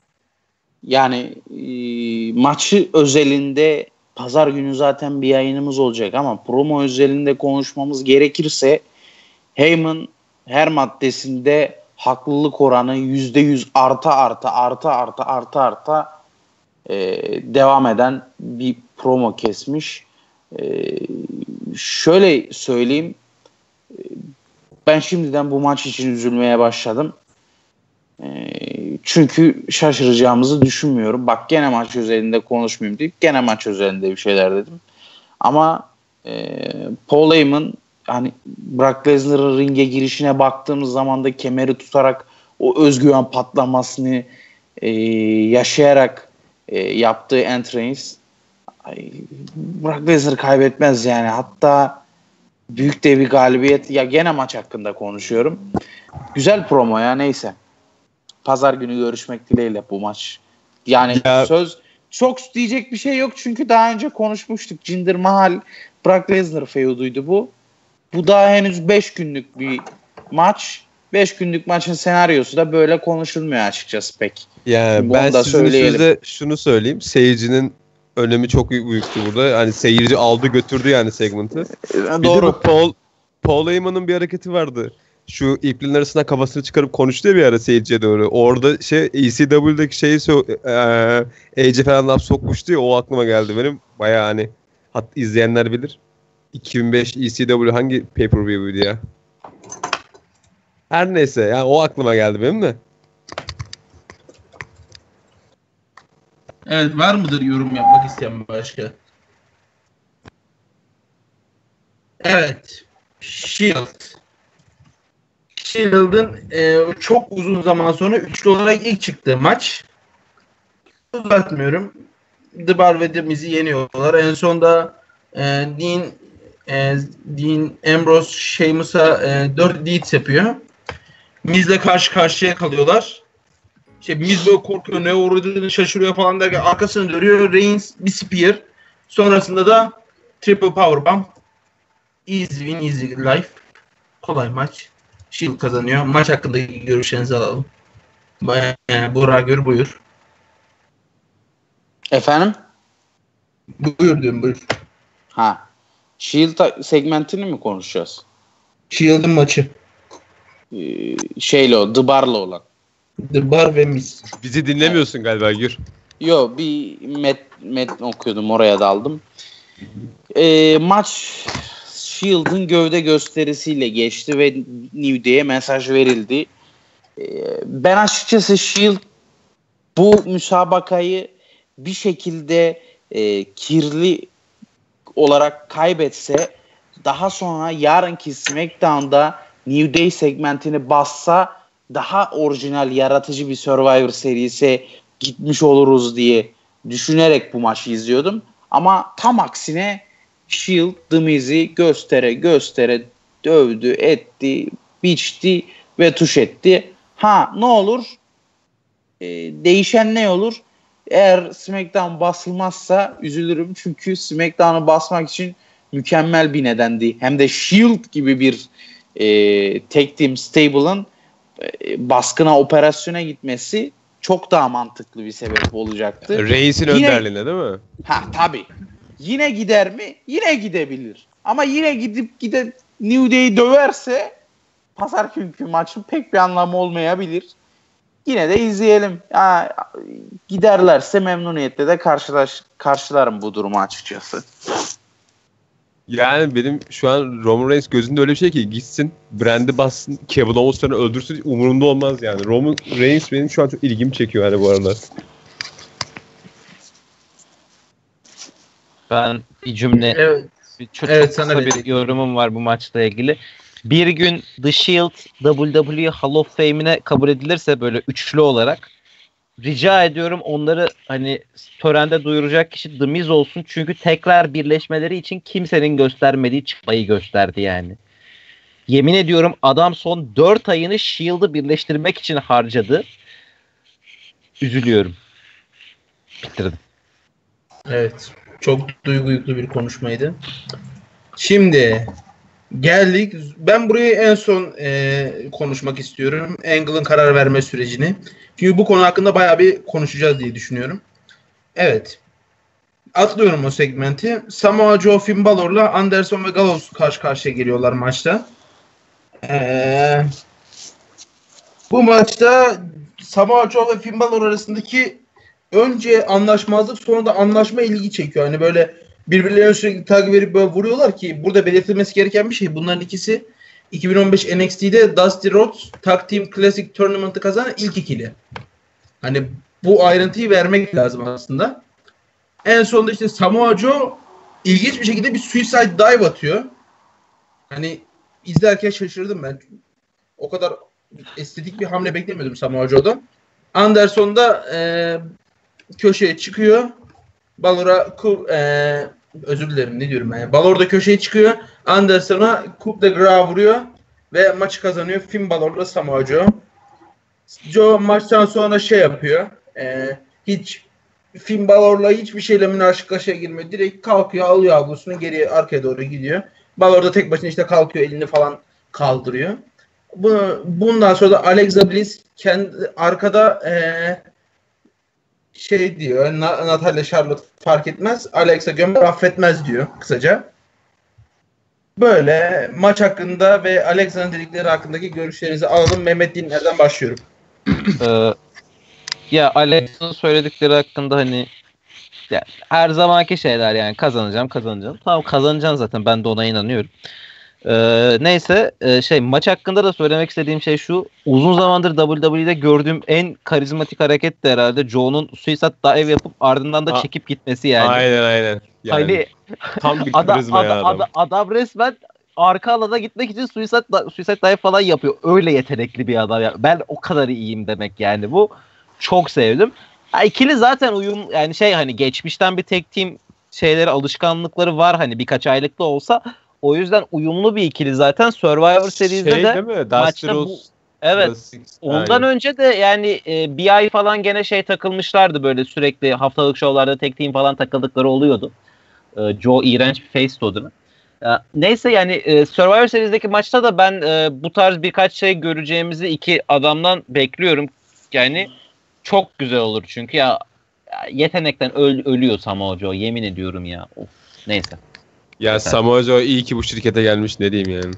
Yani e, maçı özelinde pazar günü zaten bir yayınımız olacak ama promo özelinde konuşmamız gerekirse Heyman her maddesinde haklılık oranı yüzde yüz arta arta arta arta arta arta e, devam eden bir promo kesmiş. E, şöyle söyleyeyim, ben şimdiden bu maç için üzülmeye başladım. Çünkü şaşıracağımızı düşünmüyorum. Bak gene maç özelinde konuşmayayım deyip gene maç özelinde bir şeyler dedim. Ama e, Paul Heyman hani Brock Lesnar'ın ringe girişine baktığımız zaman da kemeri tutarak o özgüven patlamasını e, yaşayarak e, yaptığı entrance Brock Lesnar kaybetmez yani. Hatta büyük de bir galibiyet. Ya gene maç hakkında konuşuyorum. Güzel promo ya, neyse. Pazar günü görüşmek dileğiyle bu maç. Yani ya, söz çok diyecek bir şey yok çünkü daha önce konuşmuştuk. Jinder Mahal Brock Lesnar feuduydu bu. Bu daha henüz beş günlük bir maç. beş günlük maçın senaryosu da böyle konuşulmuyor açıkçası pek. Yani bunu ben sizin size şunu söyleyeyim. Seyircinin önemi çok büyüktü burada. Hani seyirci aldı götürdü yani segment'ı. Bir Doğru. de bu Paul, Paul Heyman'ın bir hareketi vardı. Şu ipliğin arasına kafasını çıkarıp konuştu ya bir ara seyirciye doğru. Orada şey E C W'deki şeyi so- e, A J falan laf sokmuştu ya, o aklıma geldi benim. Bayağı hani hat izleyenler bilir. iki bin beş E C W hangi pay-per-view'ydu ya? Her neyse yani o aklıma geldi benim de. Evet, var mıdır yorum yapmak isteyen başka? Evet. Shield. Shield'ın e, çok uzun zaman sonra üçlü olarak ilk çıktığı maç. Uzatmıyorum. The Bar ve The Miz'i yeniyorlar. En sonda E, Dean e, Dean Ambrose Sheamus'a e, dört deeds yapıyor. Miz'le karşı karşıya kalıyorlar. İşte Miz böyle korkuyor, ne uğradığını şaşırıyor falan derken arkasını dönüyor. Reigns bir spear. Sonrasında da triple powerbomb. Easy win, easy life. Kolay maç. Shield kazanıyor. Maç hakkındaki görüşlerinizi alalım. Yani Burak Gür buyur. Efendim? Buyur diyorum buyur. Ha. Shield segmentini mi konuşacağız? Shield'ın maçı. Ee, şeyle o, The Bar'la olan. The Bar ve Miz. Bizi dinlemiyorsun galiba Gür. Yo, bir met, metn okuyordum, oraya daldım. Ee, maç Shield'ın gövde gösterisiyle geçti ve New Day'e mesaj verildi. Ee, ben açıkçası Shield bu müsabakayı bir şekilde e, kirli olarak kaybetse, daha sonra yarınki SmackDown'da New Day segmentini bassa daha orijinal, yaratıcı bir Survivor serisi gitmiş oluruz diye düşünerek bu maçı izliyordum. Ama tam aksine Shield The Miz'i göstere göstere dövdü, etti, biçti ve tuş etti. Ha, ne olur? Ee, değişen ne olur? Eğer SmackDown basılmazsa üzülürüm. Çünkü SmackDown'u basmak için mükemmel bir nedendi. Hem de Shield gibi bir e, tag team stable'ın e, baskına, operasyona gitmesi çok daha mantıklı bir sebep olacaktı. Reis'in Yine, önderliğinde değil mi? Ha tabii. Yine gider mi? Yine gidebilir. Ama yine gidip gide New Day'i döverse pazar günkü maçın pek bir anlamı olmayabilir. Yine de izleyelim. Ya, giderlerse memnuniyetle de karşılaş, karşılarım bu durumu açıkçası. Yani benim şu an Roman Reigns gözünde öyle bir şey ki gitsin, brand'i bassın, Kevin Owens'ları öldürsün, umurumda olmaz yani. Roman Reigns benim şu an çok ilgimi çekiyor yani bu aralar. Ben bir cümle, Evet. bir, çok, Evet, çok sana kısa bir yorumum var bu maçla ilgili. Bir gün The Shield W W E Hall of Fame'ine kabul edilirse böyle üçlü olarak, rica ediyorum onları hani törende duyuracak kişi The Miz olsun. Çünkü tekrar birleşmeleri için kimsenin göstermediği çabayı gösterdi yani. Yemin ediyorum adam son dört ayını Shield'ı birleştirmek için harcadı. Üzülüyorum. Bitirdim. Evet. Çok duygu yüklü bir konuşmaydı. Şimdi geldik. Ben burayı en son e, konuşmak istiyorum. Angle'ın karar verme sürecini. Çünkü bu konu hakkında bayağı bir konuşacağız diye düşünüyorum. Evet. Atlıyorum o segmenti. Samoa Joe, Finn Balor'la Anderson ve Gallows karşı karşıya geliyorlar maçta. Ee, bu maçta Samoa Joe ve Finn Balor arasındaki önce anlaşmazlık, sonra da anlaşma ilgi çekiyor. Hani böyle birbirlerine sürekli takip edip böyle vuruyorlar ki burada belirtilmesi gereken bir şey. Bunların ikisi iki bin on beş N X T'de Dusty Rhodes Tag Team Classic Tournament'ı kazanan ilk ikili. Hani bu ayrıntıyı vermek lazım aslında. En sonunda işte Samoa Joe ilginç bir şekilde bir suicide dive atıyor. Hani izlerken şaşırdım ben. O kadar estetik bir hamle beklemiyordum Samoa Joe'dan. Anderson da e, köşeye çıkıyor. Balor'a e, özür dilerim ne diyorum ben ya. Balor da köşeye çıkıyor. Anderson'a coup de grace vuruyor ve maçı kazanıyor. Finn Balor'la Samoa Joe. Joe maçtan sonra şey yapıyor. E, hiç Finn Balor'la hiçbir şeyle münakaşaya girmiyor. Direkt kalkıyor, alıyor avlusunu, geriye arkaya doğru gidiyor. Balor da tek başına işte kalkıyor, elini falan kaldırıyor. Bunu, bundan sonra da Alexa Bliss kendi arkada ee, şey diyor. Natalya Charlotte fark etmez. Alexa gömer affetmez diyor kısaca. Böyle maç hakkında ve Alexa'nın dedikleri hakkındaki görüşlerinizi alalım. Mehmet Dinler'den başlıyorum. Ee, ya Alex'in söyledikleri hakkında hani ya, her zamanki şeyler yani kazanacağım kazanacağım. Tamam kazanacaksın zaten, ben de ona inanıyorum. Ee, neyse e, şey maç hakkında da söylemek istediğim şey şu. Uzun zamandır W W E'de gördüğüm en karizmatik hareket de herhalde Joe'nun suicide dive yapıp ardından da A- çekip gitmesi yani. Aynen aynen. Yani, Hani tam bir adam, karizma ya adam, adam. adam, adam resmen arka alana gitmek için suicide, suicide dive falan yapıyor. Öyle yetenekli bir adam. Ya. Ben o kadar iyiyim demek yani bu. Çok sevdim. Ha, ikili zaten uyum yani şey hani geçmişten bir tek team şeyleri, alışkanlıkları var hani birkaç aylık da olsa. O yüzden uyumlu bir ikili zaten. Survivor Series'de Şey de değil mi? Dusty maçta bu Rhodes, evet. Dusty- Ondan Aynen. önce de yani e, bir ay falan gene şey takılmışlardı, böyle sürekli haftalık şovlarda tek team falan takıldıkları oluyordu. E, Joe iğrenç bir face'ti o dönem. E, neyse yani e, Survivor Series'deki maçta da ben e, bu tarz birkaç şey göreceğimizi iki adamdan bekliyorum. Yani çok güzel olur çünkü ya, ya yetenekten öl- ölüyor Samoa Joe, yemin ediyorum ya. Of, neyse. Ya Yeter. Samoa Joe iyi ki bu şirkete gelmiş, ne diyeyim yani.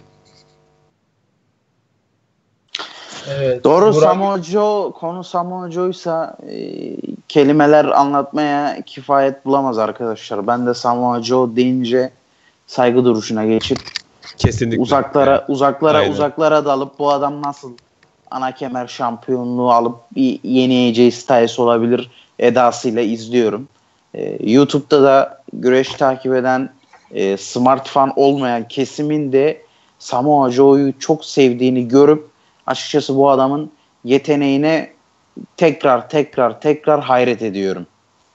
Evet. Doğru, Burak- Samoa Joe, konu Samoa Joe'ysa e, kelimeler anlatmaya kifayet bulamaz arkadaşlar. Ben de Samoa Joe deyince saygı duruşuna geçip Kesinlikle. uzaklara Yani. uzaklara Aynen. uzaklara dalıp bu adam nasıl ana kemer şampiyonluğu alıp bir yeni A J Styles olabilir edasıyla izliyorum. Ee, YouTube'da da güreş takip eden e, smart fan olmayan kesimin de Samoa Joe'yu çok sevdiğini görüp açıkçası bu adamın yeteneğine tekrar tekrar tekrar hayret ediyorum.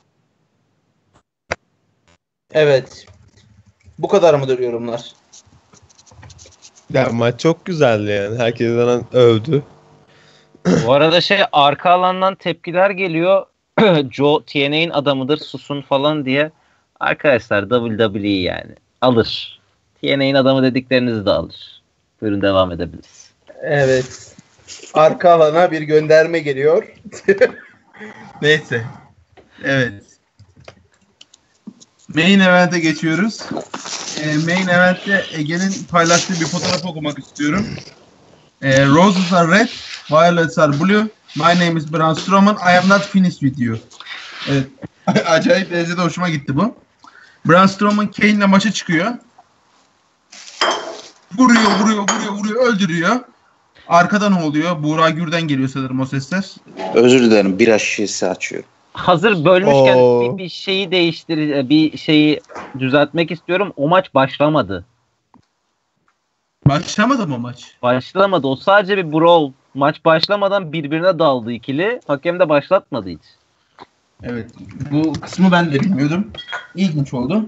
Evet. Bu kadar mıdır yorumlar? Ya maç çok güzeldi yani. Herkes zaten övdü. Bu arada şey, arka alandan tepkiler geliyor. Joe T N A'nin adamıdır, susun falan diye. Arkadaşlar W W E yani alır. T N A'nin adamı dediklerinizi de alır. Buyurun, devam edebiliriz. Evet. Arka alana bir gönderme geliyor. Neyse. Evet. Main event'e geçiyoruz. Ee, main event'te Ege'nin paylaştığı bir fotoğraf okumak istiyorum. Ee, Roses are red, violets are blue. My name is Braun Strowman. I am not finished with you. Evet. Acayip derecede hoşuma gitti bu. Braun Strowman Kane'le maça çıkıyor. Vuruyor, vuruyor, vuruyor, vuruyor, öldürüyor. Arkada ne oluyor? Buğra Gür'den geliyor sanırım o sesler. Özür dilerim, bira şişesi açıyorum. Hazır bölmüşken Oo. bir, bir şeyi değiştir, bir şeyi düzeltmek istiyorum. O maç başlamadı. Başlamadı mı maç? Başlamadı. O sadece bir brawl. Maç başlamadan birbirine daldı ikili. Hakem de başlatmadı hiç. Evet. Bu kısmı ben de bilmiyordum. İlginç oldu.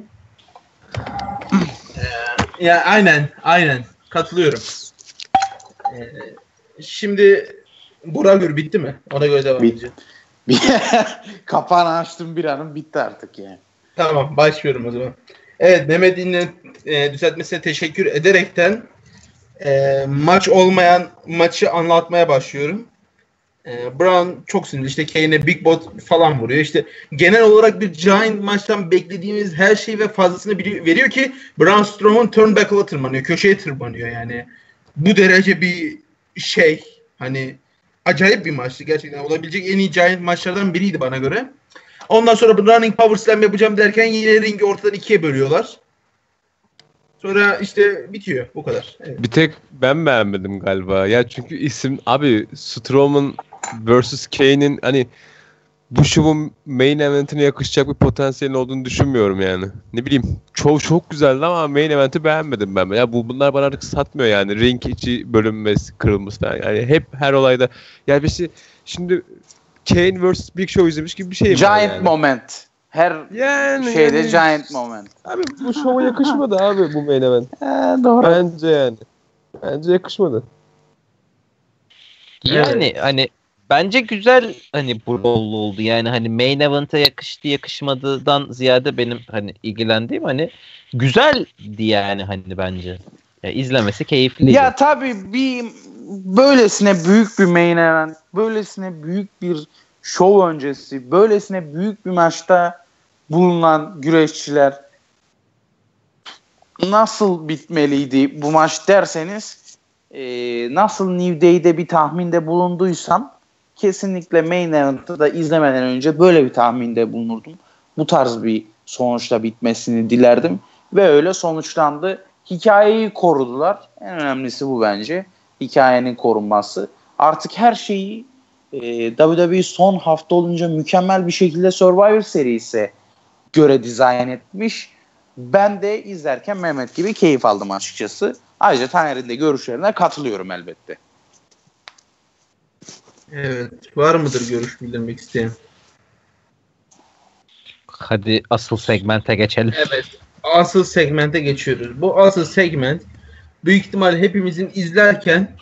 Ee, ya aynen, aynen. Katılıyorum. Ee, şimdi Burak Gür bitti mi? Ona göre devam Bit- edeceğim. Kapağını açtım, biranın bitti artık yani. Tamam, başlıyorum o zaman. Evet, Mehmet'in e, düzeltmesine teşekkür ederekten e, maç olmayan maçı anlatmaya başlıyorum. E, Brown çok sinirli. İşte Kane'e Big Bot falan vuruyor. İşte genel olarak bir Giant maçtan beklediğimiz her şeyi ve fazlasını bili- veriyor ki Braun Strowman turnbuckle'a tırmanıyor. Köşeye tırmanıyor yani. Bu derece bir şey. Hani acayip bir maçtı. Gerçekten olabilecek en iyi Giant maçlardan biriydi bana göre. Ondan sonra bu running power slam yapacağım derken yine ringi ortadan ikiye bölüyorlar. Sonra işte bitiyor. Bu kadar. Evet. Bir tek ben beğenmedim galiba. Ya çünkü isim abi Strowman versus Kane'in hani bu şovun main eventine yakışacak bir potansiyelin olduğunu düşünmüyorum yani. Ne bileyim, şov çok güzeldi ama main eventi beğenmedim ben. Ya bu bunlar bana artık satmıyor yani. Ring içi bölünmesi, kırılması falan. Yani hep her olayda. Yani işte şimdi Kane versus Big Show izlemiş gibi bir şey mi var Giant yani? moment. Her Yani şeyde yani- giant moment. Abi bu şova yakışmadı abi bu main event. Ee, doğru. Bence yani. Bence yakışmadı. Yani Evet. hani bence güzel hani brawl'lu oldu. Yani hani main event'e yakıştı yakışmadıdan ziyade benim hani ilgilendiğim hani güzeldi yani hani bence. Ya izlemesi keyifliydi. Ya tabii bir böylesine büyük bir main event, böylesine büyük bir şov öncesi, böylesine büyük bir maçta bulunan güreşçiler nasıl bitmeliydi bu maç derseniz, e, nasıl New Day'de bir tahminde bulunduysam kesinlikle main event'ı da izlemeden önce böyle bir tahminde bulunurdum. Bu tarz bir sonuçla bitmesini dilerdim ve öyle sonuçlandı. Hikayeyi korudular. En önemlisi bu bence. Hikayenin korunması. Artık her şeyi e, W W E son hafta olunca mükemmel bir şekilde Survivor serisi göre dizayn etmiş. Ben de izlerken Mehmet gibi keyif aldım açıkçası. Ayrıca Taner'in de görüşlerine katılıyorum elbette. Evet. Var mıdır görüş bildirmek isteyen? Hadi asıl segmente geçelim. Evet. Asıl segmente geçiyoruz. Bu asıl segment büyük ihtimal hepimizin izlerken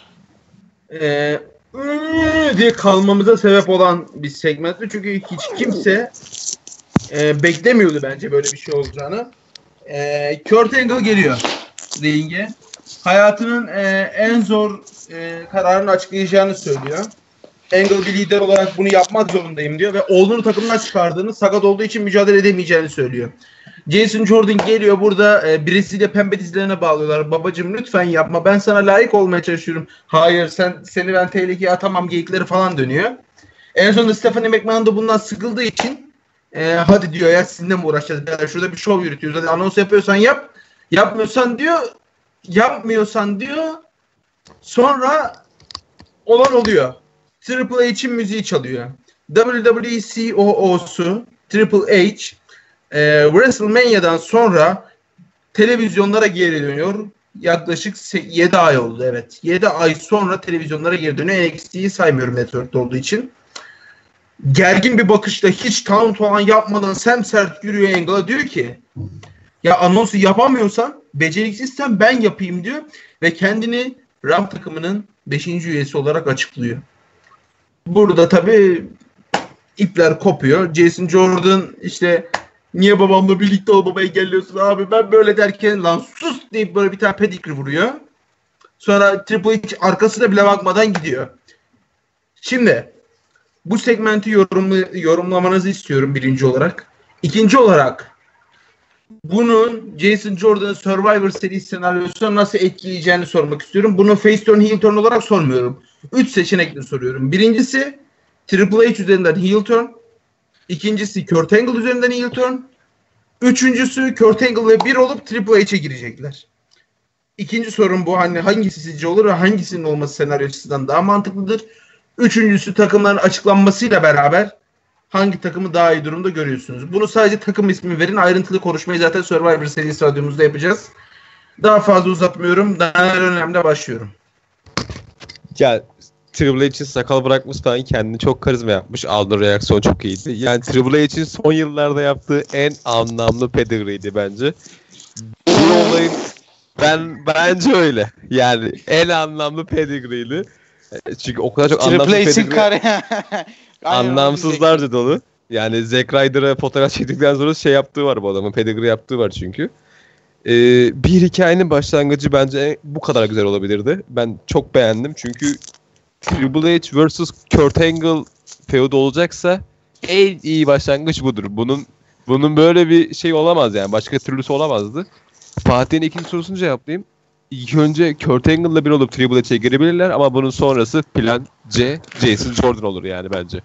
e, diye kalmamıza sebep olan bir segmentti. Çünkü hiç kimse e, beklemiyordu bence böyle bir şey olacağını. E, Kurt Angle geliyor ringe. Hayatının e, en zor e, kararını açıklayacağını söylüyor. Angle bir lider olarak bunu yapmak zorundayım diyor ve oğlunu takımdan çıkardığını, sakat olduğu için mücadele edemeyeceğini söylüyor. Jason Jordan geliyor burada e, Brezilya pembe dizlerine bağlıyorlar. Babacım lütfen yapma, ben sana layık olmaya çalışıyorum. Hayır, sen seni ben tehlikeye atamam geyikleri falan dönüyor. En sonunda Stephanie McMahon da bundan sıkıldığı için e, hadi diyor ya, sizinle mi uğraşacağız? Yani şurada bir şov yürütüyoruz. Hadi anons yapıyorsan yap. Yapmıyorsan diyor, yapmıyorsan diyor. Sonra olan oluyor. Triple H'in müziği çalıyor. W W E C O O'su Triple H e, WrestleMania'dan sonra televizyonlara geri dönüyor. Yaklaşık yedi ay oldu, evet. yedi ay sonra televizyonlara geri dönüyor. N X T'yi saymıyorum network'te olduğu için. Gergin bir bakışla hiç taunt falan yapmadan semsert yürüyor Angle'a, diyor ki ya anonsu yapamıyorsan, beceriksizsen ben yapayım diyor ve kendini Raw takımının beşinci üyesi olarak açıklıyor. Burada tabii ipler kopuyor. Jason Jordan işte niye babamla birlikte olmamı engelliyorsun abi, ben böyle derken lan sus deyip böyle bir tane pedigree vuruyor. Sonra Triple H arkasına bile bakmadan gidiyor. Şimdi bu segmenti yorumlu, yorumlamanızı istiyorum birinci olarak. İkinci olarak bunun Jason Jordan'ın Survivor serisi senaryosuna nasıl etkileyeceğini sormak istiyorum. Bunu face turn, heel turn olarak sormuyorum. Üç seçenekle soruyorum. Birincisi Triple H üzerinden heel turn. İkincisi Kurt Angle üzerinden heel turn. Üçüncüsü Kurt Angle ve bir olup Triple H'e girecekler. İkinci sorum bu. Hani hangisi sizce olur ve hangisinin olması senaryo açısından daha mantıklıdır? Üçüncüsü takımların açıklanmasıyla beraber hangi takımı daha iyi durumda görüyorsunuz? Bunu sadece takım ismi verin. Ayrıntılı konuşmayı zaten Survivor serisi radyomuzda yapacağız. Daha fazla uzatmıyorum. Daha önemli başlıyorum. Ya Triple H'in sakal bırakması falan kendini çok karizma yapmış. Aldığı reaksiyon çok iyiydi. Yani Triple H'in son yıllarda yaptığı en anlamlı pedigree'ydi bence. Bu olayın ben bence öyle. Yani en anlamlı pedigree'ydi. Çünkü o kadar çok anlamlı pedigree, anlamsızlarca dolu. Yani Zack Ryder'a fotoğraf çektikten sonra şey yaptığı var bu adamın. Pedigree yaptığı var çünkü. Ee, bir hikayenin başlangıcı bence bu kadar güzel olabilirdi. Ben çok beğendim çünkü Triple H versus Kurt Angle feud olacaksa en iyi başlangıç budur. Bunun bunun böyle bir şey olamaz yani. Başka türlüsü olamazdı. Fatih'in ikinci sorusunu cevaplayayım. İlk önce Kurt Angle'la bir olup Triple H'e girebilirler ama bunun sonrası plan C, Jason Jordan olur yani bence.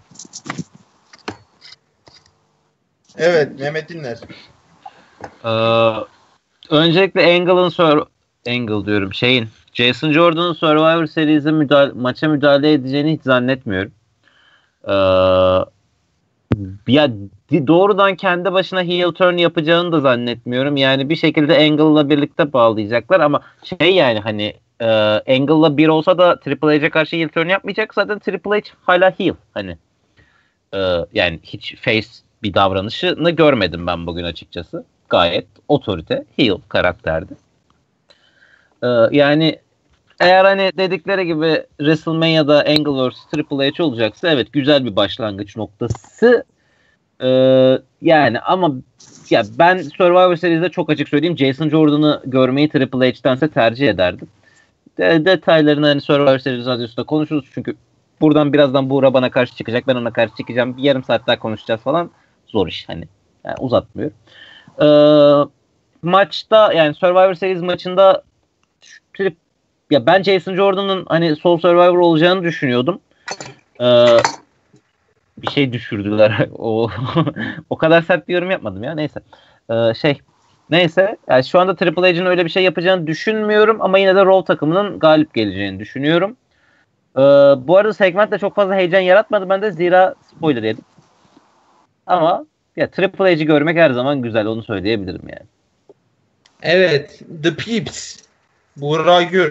Evet, Mehmet dinler. Ee, öncelikle Angle'ın Sur- Angle diyorum şeyin Jason Jordan'ın Survivor serisi müdahale, maça müdahale edeceğini hiç zannetmiyorum. Ee, ya doğrudan kendi başına heel turn yapacağını da zannetmiyorum. Yani bir şekilde Angle'la birlikte bağlayacaklar ama şey yani hani e, Angle'la bir olsa da Triple H'e karşı heel turn yapmayacak. Zaten Triple H hala heel hani. E, yani hiç face bir davranışını görmedim ben bugün açıkçası. Gayet otorite, heel karakterdi. E, yani eğer hani dedikleri gibi WrestleMania'da Angle versus Triple H olacaksa evet güzel bir başlangıç noktası. Ee, yani ama ya ben Survivor Series'de çok açık söyleyeyim Jason Jordan'ı görmeyi Triple H'tense tercih ederdim. De- detaylarını hani Survivor Series radyosunda konuşuruz çünkü buradan birazdan Buğra bana karşı çıkacak, ben ona karşı çıkacağım. Bir yarım saat daha konuşacağız falan. Zor iş hani. Yani uzatmıyorum. Ee, maçta yani Survivor Series maçında trip, ya ben Jason Jordan'ın hani Soul Survivor olacağını düşünüyordum. Ee, bir şey düşürdüler. o o kadar sert bir yorum yapmadım ya. Neyse. Ee, şey neyse. Yani şu anda Triple H'in öyle bir şey yapacağını düşünmüyorum ama yine de Raw takımının galip geleceğini düşünüyorum. Ee, bu arada segment de çok fazla heyecan yaratmadı bende zira spoiler yedim. Ama ya Triple H'i görmek her zaman güzel, onu söyleyebilirim yani. Evet, The Peeps. Buğra Gür.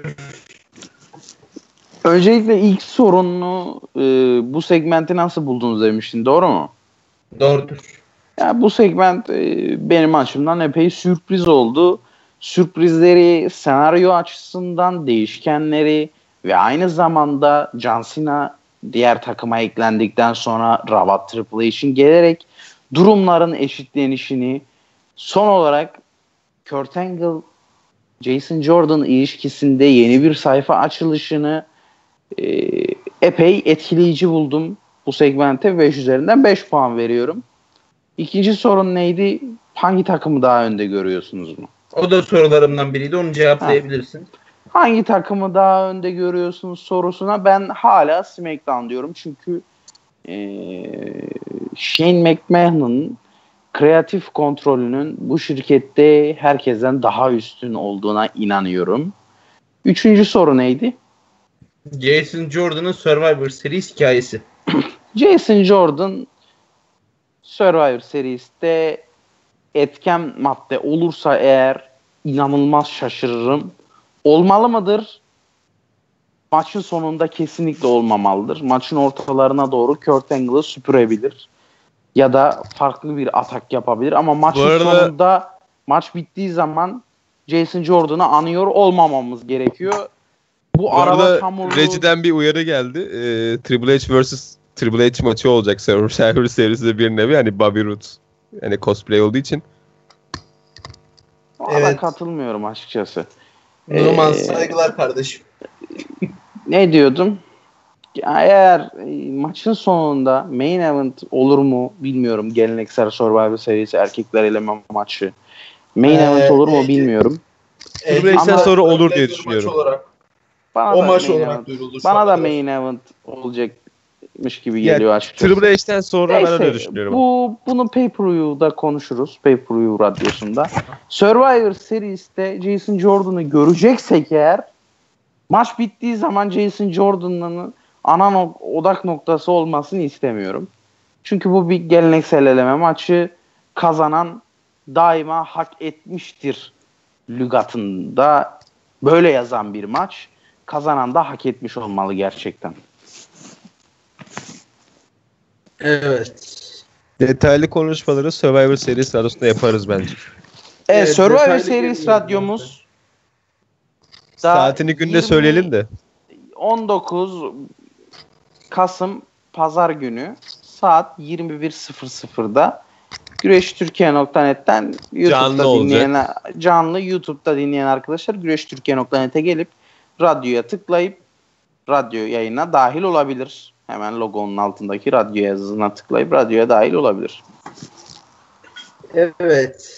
Öncelikle ilk sorunu e, bu segmenti nasıl buldunuz demiştin, doğru mu? Doğrudur. Ya bu segment e, benim açımdan epey sürpriz oldu. Sürprizleri, senaryo açısından değişkenleri ve aynı zamanda John Cena diğer takıma eklendikten sonra Raw Triple H'in gelerek durumların eşitlenişini, son olarak Kurt Angle Jason Jordan ilişkisinde yeni bir sayfa açılışını e, epey etkileyici buldum. Bu segmente beş üzerinden beş puan veriyorum. İkinci sorun neydi? Hangi takımı daha önde görüyorsunuz mu? O da sorularımdan biriydi. Onu cevaplayabilirsin. Hangi takımı daha önde görüyorsunuz sorusuna ben hala SmackDown diyorum. Çünkü ee, Shane McMahon'ın kreatif kontrolünün bu şirkette herkesten daha üstün olduğuna inanıyorum. Üçüncü soru neydi? Jason Jordan'ın Survivor Series hikayesi. Jason Jordan Survivor Series'te etken madde olursa eğer inanılmaz şaşırırım. Olmalı mıdır? Maçın sonunda kesinlikle olmamalıdır. Maçın ortalarına doğru Kurt Angle'ı süpürebilir. Ya da farklı bir atak yapabilir. Ama maçın arada... sonunda maç bittiği zaman Jason Jordan'ı anıyor olmamamız gerekiyor. Bu, Bu araba çamurlu... Reggie'den bir uyarı geldi. Ee, Triple H versus Triple H maçı olacak Survivor Series'de bir nevi. Hani Bobby Roode. Yani cosplay olduğu için. Ona evet. katılmıyorum açıkçası. Numan ee, saygılar kardeşim. Ne diyordum? Eğer e, maçın sonunda main event olur mu bilmiyorum. Geleneksel Survivor Series erkekler eleme maçı. Main ee, event olur mu bilmiyorum. Triple H'den sonra olur diye düşünüyorum. Bana o maç olarak duyuruldu. Bana da main event olacakmış gibi geliyor yani, açıkçası. Triple H'den sonra Neyse, ben öyle düşünüyorum. Bu, bunu Pay-Per-View'da konuşuruz. Pay-Per-View radyosunda. Survivor Series'te Jason Jordan'ı göreceksek eğer maç bittiği zaman Jason Jordan'ın ana nok- odak noktası olmasını istemiyorum. Çünkü bu bir geleneksel eleme maçı, kazanan daima hak etmiştir lügatında böyle yazan bir maç. Kazanan da hak etmiş olmalı gerçekten. Evet. Detaylı konuşmaları Survivor Series radyosunda yaparız bence. Evet, evet Survivor Series radyomuz saatini günde söyleyelim de. on dokuz Kasım Pazar günü saat yirmi bir sıfır sıfırda güreş türkiye nokta net'ten YouTube'da canlı dinleyen canlı YouTube'da dinleyen arkadaşlar güreş türkiye nokta net'e gelip radyoya tıklayıp radyo yayına dahil olabilir. Hemen logonun altındaki radyo yazısına tıklayıp radyoya dahil olabilir. Evet.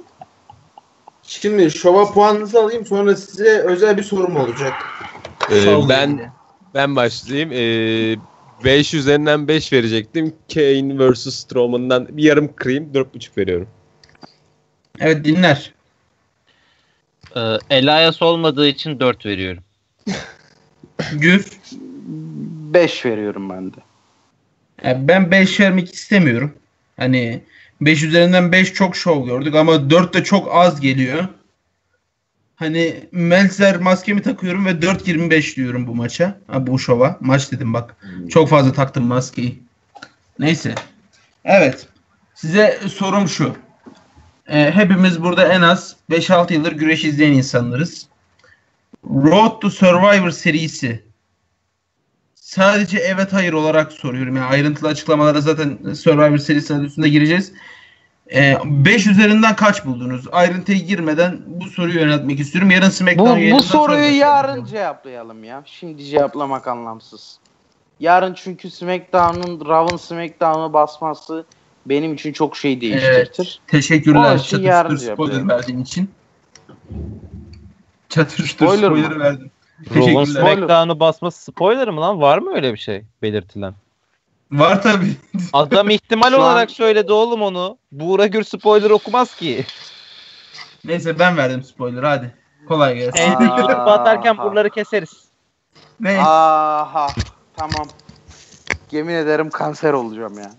Şimdi şova puanınızı alayım, sonra size özel bir sorum olacak. Ee, ben ben başlayayım. Ee, beş üzerinden beş verecektim. Kane versus Strowman'dan bir yarım kırayım. dört buçuk veriyorum. Evet, dinler. Ee, Elias olmadığı için dört veriyorum. Gür. beş veriyorum ben de. Yani ben beş vermek istemiyorum. Hani beş üzerinden beş çok şov gördük ama dört de çok az geliyor. Hani Meltzer maskemi takıyorum ve dört yirmi beş diyorum bu maça. Ha, bu şova. Maç dedim bak. Çok fazla taktım maskeyi. Neyse. Evet. Size sorum şu. Ee, hepimiz burada en az beş altı yıldır güreş izleyen insanlarız. Road to Survivor serisi sadece evet hayır olarak soruyorum. Yani ayrıntılı açıklamalara zaten Survivor serisi adresinde gireceğiz. beş ee, üzerinden kaç buldunuz? Ayrıntıya girmeden bu soruyu yöneltmek istiyorum. Yarın SmackDown Bu, bu soruyu yarın cevaplayalım ya. Şimdi cevaplamak anlamsız. Yarın çünkü SmackDown'un Raw'ın SmackDown'u basması benim için çok şey değiştirtir. Evet, teşekkürler. Çatıştır spoiler verdiğin için. Çatıştır spoiler, spoiler verdim. Raw'ın SmackDown'u basması spoiler mı lan? Var mı öyle bir şey belirtilen? Var tabii. Adam ihtimal olarak an... söyledi oğlum onu. Buğra Gür spoiler okumaz ki. Neyse ben verdim spoiler, hadi. Kolay gelsin. Elde YouTube atarken buraları keseriz. Neyse. Aha tamam. Yemin ederim kanser olacağım ya.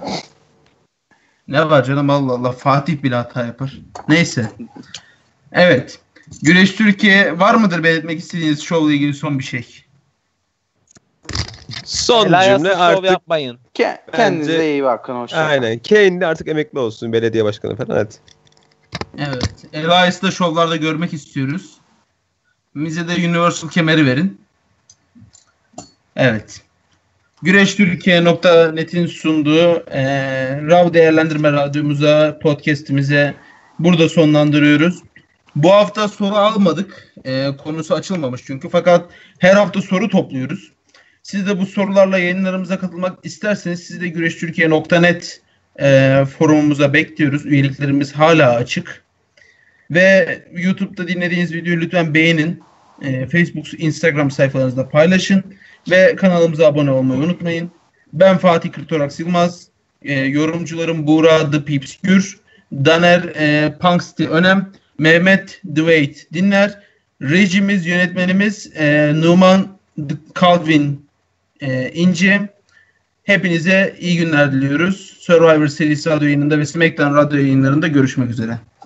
Ne var canım, Allah Allah. Fatih bile hata yapar. Neyse. Evet. Güreş Türkiye var mıdır belirtmek istediğiniz şovla ilgili son bir şey? Son Elias'la cümle şov artık yapmayın. Ke- kendinize iyi bakın. Hoşçakalın. aynen. Kane de artık emekli olsun belediye başkanı falan hadi. Evet. Elias'ı da şovlarda görmek istiyoruz. Bize de Universal kemeri verin. Evet. Güreş Türkiye nokta net'in sunduğu e, Raw Değerlendirme Radyomuza, podcast'imize burada sonlandırıyoruz. Bu hafta soru almadık. E, konusu açılmamış çünkü. Fakat her hafta soru topluyoruz. Siz de bu sorularla yayınlarımıza katılmak isterseniz sizi de güreş türkiye nokta net e, forumumuza bekliyoruz. Üyeliklerimiz hala açık. Ve YouTube'da dinlediğiniz videoyu lütfen beğenin. E, Facebook, Instagram sayfalarınızda paylaşın. Ve kanalımıza abone olmayı unutmayın. Ben Fatih Kırtorak Yılmaz. E, yorumcularım Buğra The Peeps Gür, Daner e, Punksty Önem, Mehmet Dwight Dinler. Rejimiz, yönetmenimiz e, Numan Calvin e, İnci. Hepinize iyi günler diliyoruz. Survivor serisi radyo yayınında ve SmackDown radyo yayınlarında görüşmek üzere.